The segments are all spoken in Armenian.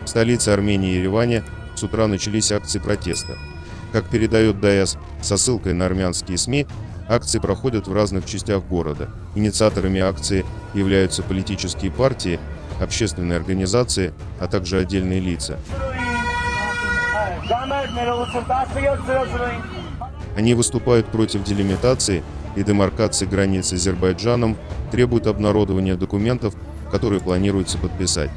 В столице Армении, Ереване, с утра начались акции протеста. Как передает ДАЭС со ссылкой на армянские СМИ, акции проходят в разных частях города. Инициаторами акции являются политические партии, общественные организации, а также отдельные лица. Они выступают против делимитации и демаркации границ с Азербайджаном, требуют обнародования документов, которые планируется подписать.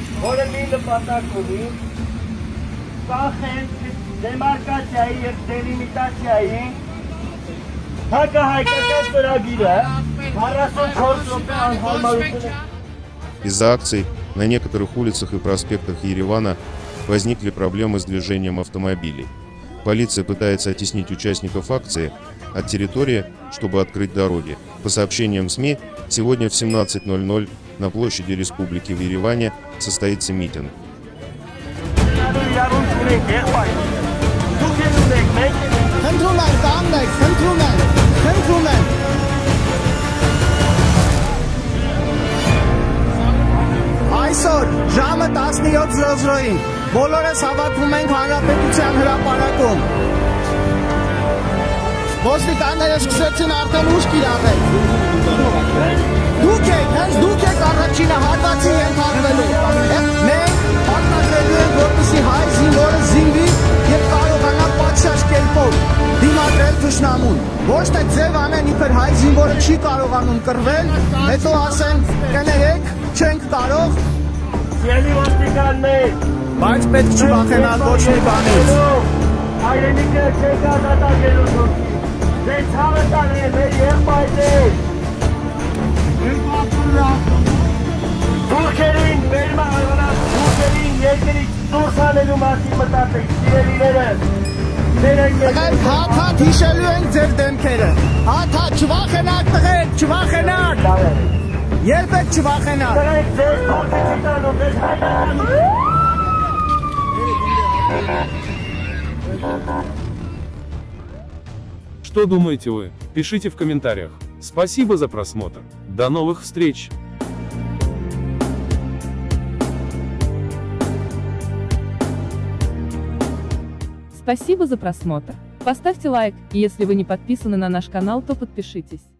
Из-за акций на некоторых улицах и проспектах Еревана возникли проблемы с движением автомобилей. Полиция пытается оттеснить участников акции от территории, чтобы открыть дороги. По сообщениям СМИ, сегодня в 17:00 на площади Республики в Ереване состоится митинг. Այսօր ժամը 17:00-ին բոլորս հավաքվում ենք Հանրապետության հրապարակում։ Ոստիկանները սկսեցին արդեն ուշ կիրառել։ Դուք եք առաջինը հատվածի ենթարկվելու։ Մենք պարտադրելու ենք, որպեսզի հայ զինվորը զինվի եւ կարողանա պատշաճ կերպով դիմադրել թշնամուն։ Ոչ թե ձև անեն, իբր հայ զինվորը չի կարողանում կռվել, հետո ասեն կներեք, չենք կարող։ Սիրելի ոստիկաններ, բայց պետք չվախենալ ոչ մի բանից։ Հայրենիքը չեք ազատագրելու դուքի։ Ձեզ ցավը տանել մեր եղբայրներ։ Թուրքերին, մեր մահանած թուրքերին երկրից դուրս անելու մասին մտածեք, սիրելիները։ Հատ հիշելու ենք ձեր դեմքերը։ Հատ, չվախենակ տղեր, չվախենակ։ Երբեք չվախենակ։ Что думаете вы? Пишите в комментариях. Спасибо за просмотр. До новых встреч! Спасибо за просмотр. Поставьте лайк, и если вы не подписаны на наш канал, то подпишитесь.